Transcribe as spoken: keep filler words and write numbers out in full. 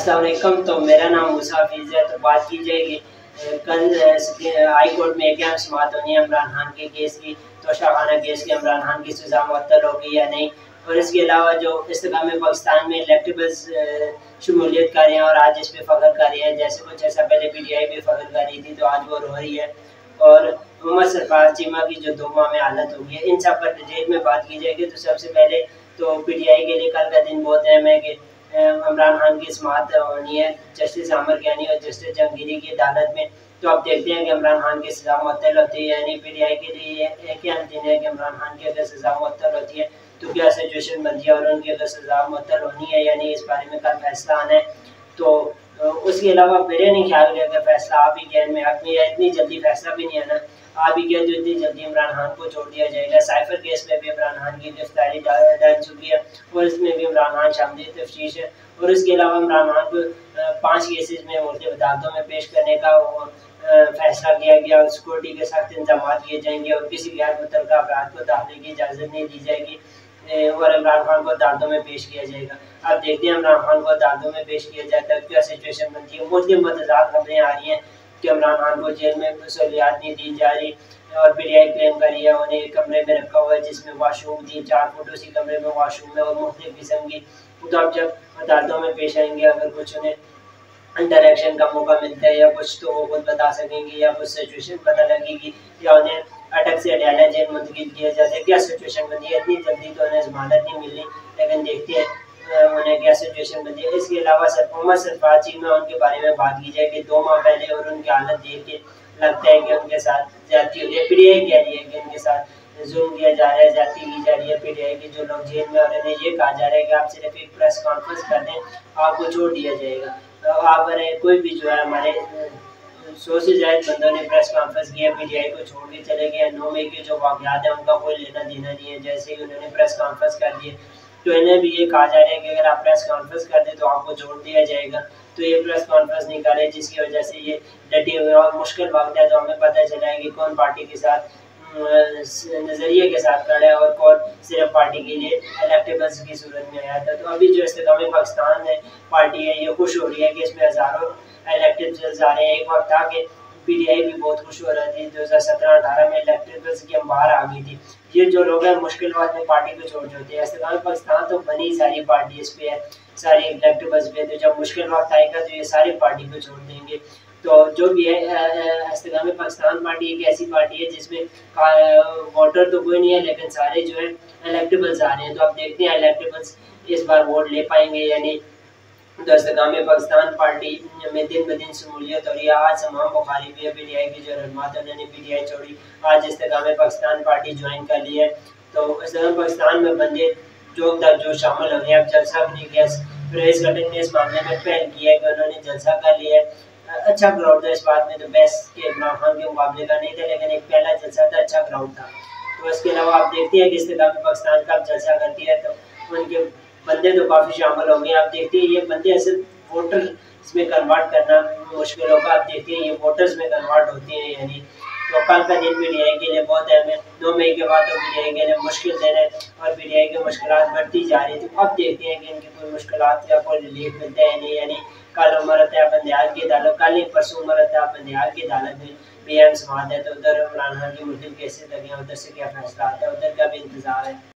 अस्सलाम वालेकुम। तो मेरा नाम मूसा हफीज़ है। तो बात की जाएगी कल हाई कोर्ट में एक अहम समाअत होनी है इमरान खान के केस की, तोशाखाना केस की इमरान खान की सज़ा मुअत्तल होगी या नहीं। और इसके अलावा जो इस्तेकाम पाकिस्तान में इलेक्टेबल्स शमूलियत कर रहे हैं और आज इस पर फ़ख्र कर रहे हैं, जैसे कुछ ऐसा पहले पी टी आई भी फ़ख्र कर रही थी तो आज वो रो रही है। और मोहम्मद सरफराज चीमा की जो दो माह में हालत होगी, इन सब पर डिटेल में बात की जाएगी। तो सबसे पहले तो पी टी आई के लिए कल का दिन बहुत अहम है कि इमरान खान की समाअत होनी है जस्टिस आमिर ज्ञानी और जस्टिस जहांगीरी की अदालत में। तो अब देखते हैं कि इमरान खान की सज़ा मुअत्तल होती है यानी पी टी आई के लिए एक अहम दिन है कि इमरान खान की अगर सज़ा मुअत्तल होती है तो क्या सिचुएशन बनती है और उनकी अगर सज़ा मुअत्तल होनी है यानी इस बारे में कल फैसला आना है। तो उसके अलावा मेरे नहीं ख्याल कि अगर फैसला आ भी गया, में आदमी है इतनी जल्दी फैसला भी नहीं आना, आ भी गया तो इतनी जल्दी इमरान खान को छोड़ दिया जाएगा। साइफर केस में भी इमरान खान की गिरफ्तारी डाल चुकी है और इसमें भी इमरान खान शामिल तफ्तीश है। और इसके अलावा इमरान खान को पाँच केसेज में मुख्तलिफ अदालतों में पेश करने का फैसला किया गया। सिक्योरिटी के सख्त इंतजाम किए जाएंगे और किसी गैर मुतल्लका अफराद को दाखिले की इजाज़त नहीं दी जाएगी और इमरान खान को अदालतों में पेश किया जाएगा। अब देखते हैं इमरान खान को अदालतों में पेश किया जाता है क्या सिचुएशन बनती है। मुख्तलिफ मतदार खबरें आ रही हैं कि इमरान खान को जेल में सहूलियात नहीं दी जा रही और पी टी आई क्लेम कर रही है उन्हें एक कमरे में रखा हुआ है जिसमें वाशरूम थी, चार फुट उसी कमरे में वाशरूम है और मुख्तलिफ किस्म की। तो अब जब अदालतों में पेश आएंगे अगर कुछ उन्हें इंटरेक्शन का मौका मिलता है या कुछ तो वो खुद बता सकेंगे या कुछ सिचुएशन पता लगेगी या उन्हें अटक से अडयाला जेल मुंतकिल किया जाता है, क्या सिचुएशन बनती है। इतनी जल्दी तो उन्हें जमानत नहीं मिलनी, लेकिन देखते हैं उन्हें क्या सिचुएशन बनती है। इसके अलावा सर मोहम्मद सरफराज चीमा उनके बारे में बात की जाए कि दो माह पहले और उनकी हालत देख के लगता है कि उनके साथ ज्यादती हो रही है। पी टी आई कह रही है कि उनके साथ जुल्म किया जा रहा है, ज्यादती की जा रही है। पी टी आई के जो लोग जेल में और इन्हें ये कहा जा रहा है कि आप सिर्फ एक प्रेस कॉन्फ्रेंस कर दें, आपको छोड़ दिया जाएगा। तो आप कोई भी जो है हमारे सौ से ज्यादा बंदों ने प्रेस कॉन्फ्रेंस किया, पी टी आई को छोड़ के चले गए। नौ मई के जो वाक़यात हैं उनका कोई लेना देना नहीं है, जैसे ही उन्होंने प्रेस कॉन्फ्रेंस कर दिए तो इन्हें भी ये कहा जा रहा है कि अगर आप प्रेस कॉन्फ्रेंस कर दें तो आपको छोड़ दिया जाएगा। तो ये प्रेस कॉन्फ्रेंस नहीं कर रहे जिसकी वजह से ये डटे हुए और मुश्किल वक्त है। तो हमें पता चला है कि कौन पार्टी के साथ नज़रिए के साथ खड़ा है और कौन सिर्फ पार्टी के लिए इलेक्टेबल्स की सूरत में आया था। तो अभी जो इस्तेकाम पाकिस्तान है पार्टी है ये खुश हो रही है कि इसमें हज़ारों इलेक्टेबल्स आ रहे हैं। एक वक्त था कि पी टी आई भी बहुत खुश हो रही थी, दो हज़ार सत्रह अठारह में इलेक्टेबल्स की हम बाहर आ गई थी। ये जो लोग हैं मुश्किल वक्त में पार्टी को छोड़ देते हैं। इस्तेकाम पाकिस्तान तो बनी सारी पार्टी इस पे है, सारी इलेक्टेबल्स पे, तो जब मुश्किल वक्त आएगा तो ये सारी पार्टी को छोड़ देंगे। तो जो भी है इस्तेकाम पाकिस्तान पार्टी एक ऐसी पार्टी है जिसमें वोटर तो कोई नहीं है लेकिन सारे जो है इलेक्टेबल्स आ रहे हैं। तो अब देखते हैं इलेक्टेबल्स इस बार वोट ले पाएंगे यानी। तो इस्तेकाम पाकिस्तान पार्टी में दिन ब दिन शमूलियत हो रही है। आज तमाम बुखारी भी है पी टी आई की जो रहनुमा थे उन्होंने पी टी आई छोड़ी, आज इस्तेकाम पाकिस्तान पार्टी ज्वाइन कर ली है। तो इस्तेकाम पाकिस्तान में बंदे जो तक जो शामिल हो रहे हैं। अब जलसा भी नहीं किया, प्रेस गठन ने इस मामले में पहल की है कि उन्होंने जलसा कर लिया है। अच्छा क्राउड था इस बात में, तो बेस्ट के इमरान खान के मुकाबले का नहीं था लेकिन एक पहला जलसा था, अच्छा क्राउड था। तो इसके अलावा आप देखते हैं कि इस्तेकाम पाकिस्तान कब जलसा करती है तो उनके बंदे तो काफ़ी शामिल हो गए। आप देखते हैं ये बंदे ऐसे वोटर्स में कन्वर्ट करना मुश्किल होगा। आप देखते हैं ये वोटर्स में कन्वर्ट होते हैं यानी। तो कल का दिन पी टी आई के लिए बहुत अहम है। दो मई के बाद तो पी टी आई के लिए मुश्किल दिन है और पी टी आई की मुश्किलात बढ़ती जा रही है। तो अब देखते हैं कि इनकी कोई मुश्किलात या कोई रिलीफ मिलता है नहीं यानी। कल उमर अता बंदियाल की अदालत, कल ही परसों उमर अता बंदियाल की अदालत में भी अहम समाअत है। तो उधर इमरान खान की मुख्तलिफ केसेस लगे हैं, उधर से क्या फैसला आता है उधर का भी इंतजार है।